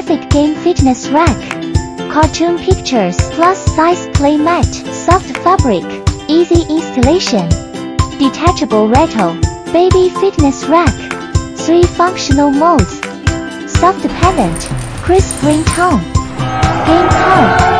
Graphic game fitness rack. Cartoon pictures plus size play mat. Soft fabric. Easy installation. Detachable rattle. Baby fitness rack. 3 functional modes. Soft pennant. Crisp green tone. Game card.